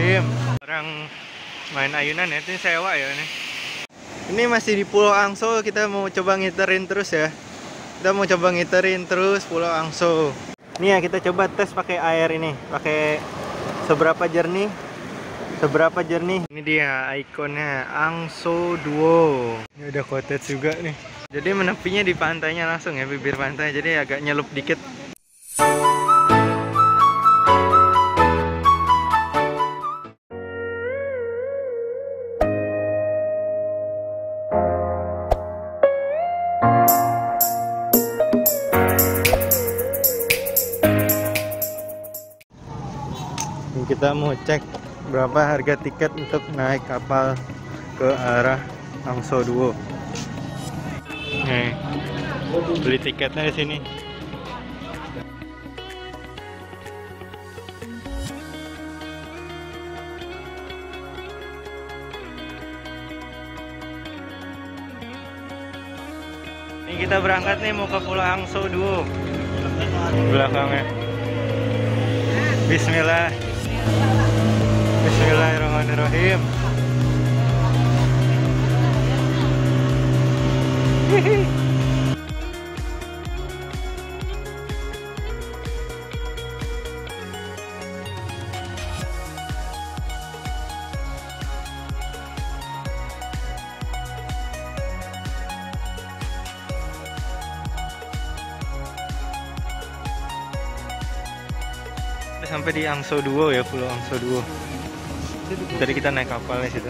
Bismillahirrahmanirrahim. Orang main ayunan ya, ini sewa ya ini. Ini masih di Pulau Angso, kita mau coba ngiterin terus ya. Kita mau coba ngiterin terus Pulau Angso. Ini ya kita coba tes pakai air ini, pakai seberapa jernih. Ini dia ikonnya Angso Duo. Ini udah cottage juga nih. Jadi menepinya di pantainya langsung ya, bibir pantai. Jadi agak nyelup dikit. Kita mau cek berapa harga tiket untuk naik kapal ke arah Angso Duo. Nih, beli tiketnya di sini. Ini kita berangkat nih mau ke Pulau Angso Duo. Belakangnya. Bismillahirrahmanirrahim. Sampai di Angso Duo ya, Pulau Angso Duo. Tadi kita naik kapalnya situ.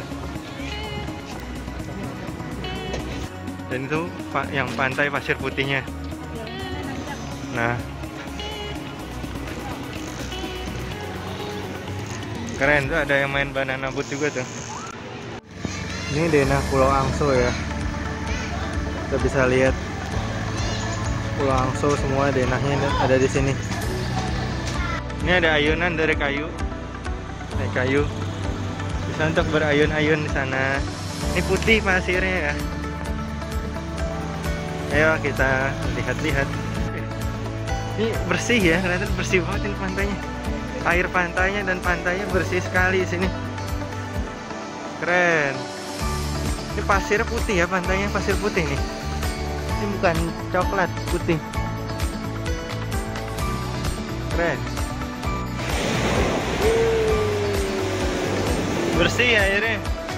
Dan itu yang pantai pasir putihnya. Nah, keren tuh, ada yang main banana boat juga tuh. Ini denah Pulau Angso ya. Kita bisa lihat Pulau Angso, semua denahnya ada di sini. Ini ada ayunan dari kayu. Dari kayu. Bisa untuk berayun-ayun di sana. Ini putih pasirnya ya. Ayo kita lihat-lihat. Ini bersih ya, kelihatan bersih banget ini pantainya. Air pantainya dan pantainya bersih sekali di sini. Keren. Ini pasirnya putih ya, pantainya pasir putih nih. Ini bukan coklat, putih. Keren. Bersih ya airnya.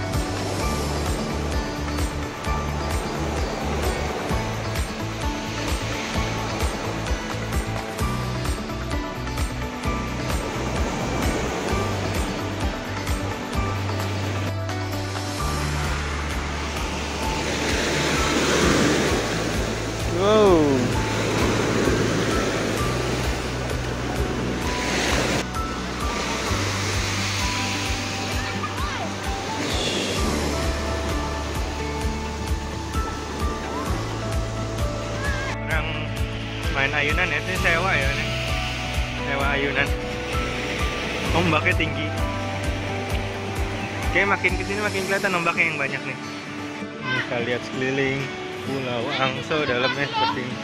Wow. Main ayunan ya, ini sewa ya ini. Sewa ayunan. Ombaknya tinggi. Oke, makin kesini makin kelihatan ombaknya yang banyak nih. Ini kita lihat sekeliling Pulau Angso, dalamnya seperti ini.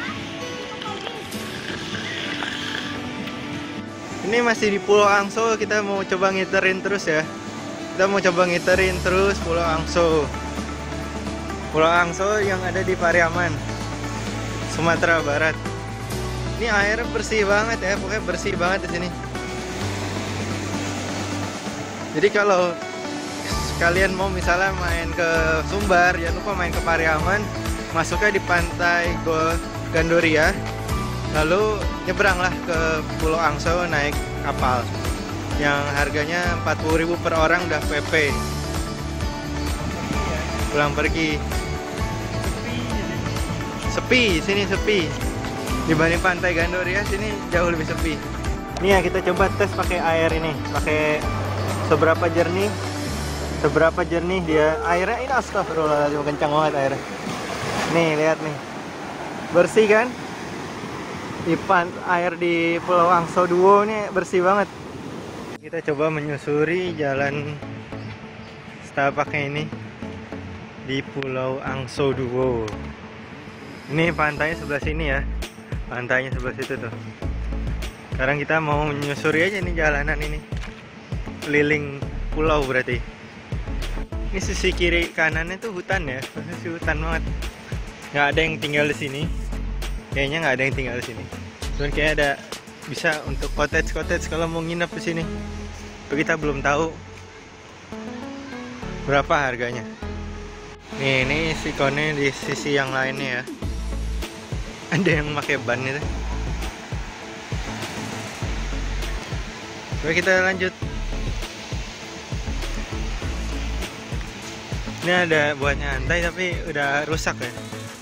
Ini masih di Pulau Angso, kita mau coba ngiterin terus ya. Kita mau coba ngiterin terus Pulau Angso. Pulau Angso yang ada di Pariaman, Sumatera Barat. Ini air bersih banget ya, pokoknya bersih banget di sini. Jadi kalau kalian mau misalnya main ke Sumbar, jangan lupa main ke Pariaman, masuknya di pantai Gandoria, lalu nyebranglah ke Pulau Angso naik kapal yang harganya 40.000 per orang, udah PP. Pulang pergi. Sepi, sini sepi. Dibanding pantai Gandoria, sini jauh lebih sepi. Ini ya kita coba tes pakai air ini, pakai seberapa jernih dia airnya. Ini astagfirullahaladzim, kencang banget airnya. Nih lihat nih, bersih kan? Air di Pulau Angso Duo ini bersih banget. Kita coba menyusuri jalan setapaknya ini di Pulau Angso Duo. Ini pantainya sebelah sini ya, pantainya sebelah situ tuh. Sekarang kita mau menyusuri aja nih jalanan ini. keliling pulau berarti. Ini sisi kiri kanannya tuh hutan ya, masih hutan banget. Nggak ada yang tinggal di sini. Kayaknya nggak ada yang tinggal di sini. Cuman kayak ada bisa untuk cottage kalau mau nginep di sini. Tapi kita belum tahu berapa harganya. Nih, ini sikonnya di sisi yang lainnya ya. Ada yang pakai ban itu. Coba kita lanjut. Ini ada buat nyantai tapi udah rusak ya.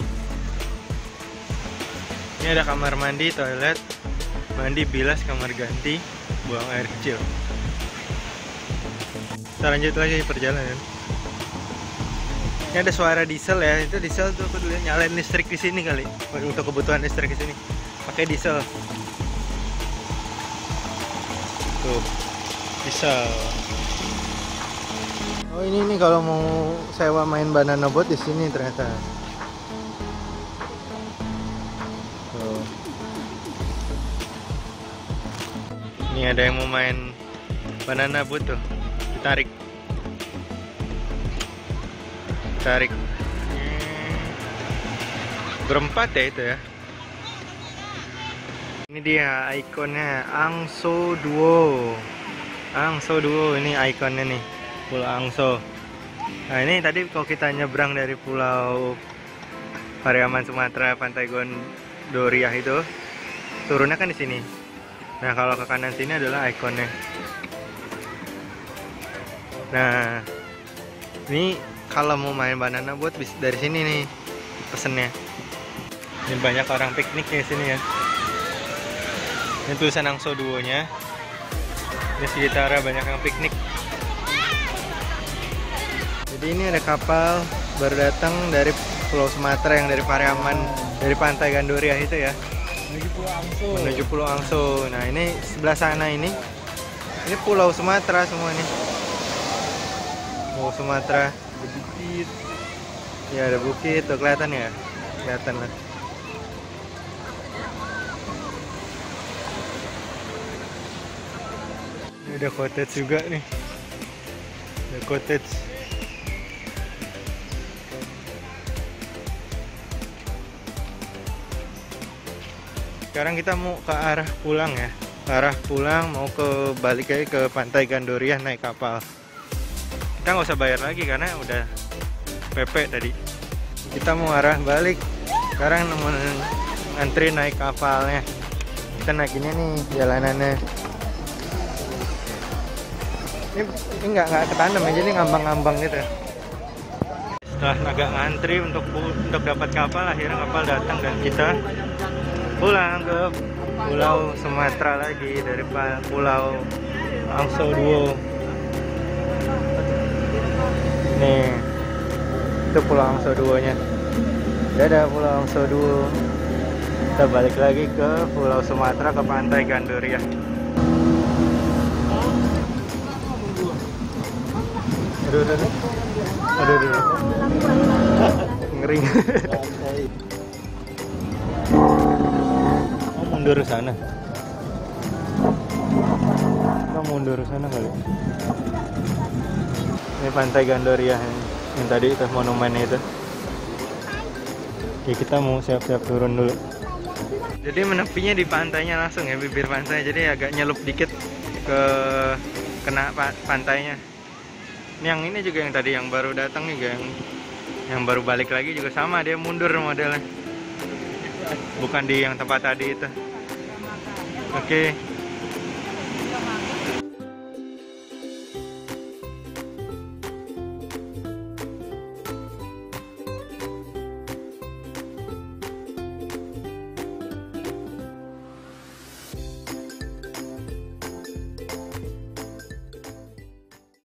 Ini ada kamar mandi, toilet, mandi, bilas, kamar ganti, buang air kecil. Kita lanjut lagi perjalanan. Ini ada suara diesel ya, itu diesel tuh aku dulu nyalain listrik di sini kali, untuk kebutuhan listrik di sini. Pakai diesel. Tuh, diesel. Oh ini nih kalau mau sewa main banana boat di sini ternyata. Tuh. Ini ada yang mau main banana boat tuh, ditarik. Berempat ya itu ya. Ini dia ikonnya Angso Duo. Angso Duo ini ikonnya nih, Pulau Angso. Nah ini tadi kalau kita nyebrang dari Pulau Pariaman Sumatera, Pantai Gondoriah itu, turunnya kan di sini. Nah kalau ke kanan sini adalah ikonnya. Nah ini kalau mau main banana boat bisa dari sini nih pesennya. Ini banyak orang piknik di sini ya. Ini tulisan Angso Duo-nya. Di sekitar banyak yang piknik. Jadi ini ada kapal baru datang dari Pulau Sumatera yang dari Pariaman, dari Pantai Gondoriah itu ya. Menuju Pulau Angso. Menuju Pulau Angso. Nah ini sebelah sana ini Pulau Sumatera semua nih. Pulau Sumatera. Ada bukit. Ya ada bukit tuh kelihatan ya, kelihatan lah. Ini ada cottage juga nih, ada cottage. Sekarang kita mau ke arah pulang ya, ke arah pulang mau ke balik lagi ke Pantai Gondoriah naik kapal. Kita nggak usah bayar lagi karena udah PP tadi. Kita mau arah balik. Sekarang mau ngantri naik kapalnya. Kita naikinnya nih jalanannya. Ini nggak ketanam ya, jadi ngambang-ngambang gitu. Setelah agak ngantri untuk dapat kapal, akhirnya kapal datang dan kita pulang ke Pulau Sumatera lagi dari Pulau Angso Duo. Nih, itu Pulau Angso Duo-nya. Dadah Pulau Angso Duo. Kita balik lagi ke Pulau Sumatera, ke Pantai Gondoriah. Aduh. Ngeri. Oh, mundur ke sana. Kita mundur ke sana kali. Ini Pantai Gondoriah yang tadi itu monumennya itu. Oke, kita mau siap-siap turun dulu. Jadi menepinya di pantainya langsung ya, bibir pantai. Jadi agak nyelup dikit ke kena pantainya. Yang ini juga yang tadi yang baru datang nih, yang baru balik lagi juga sama, dia mundur modelnya. Bukan di yang tempat tadi itu. Oke.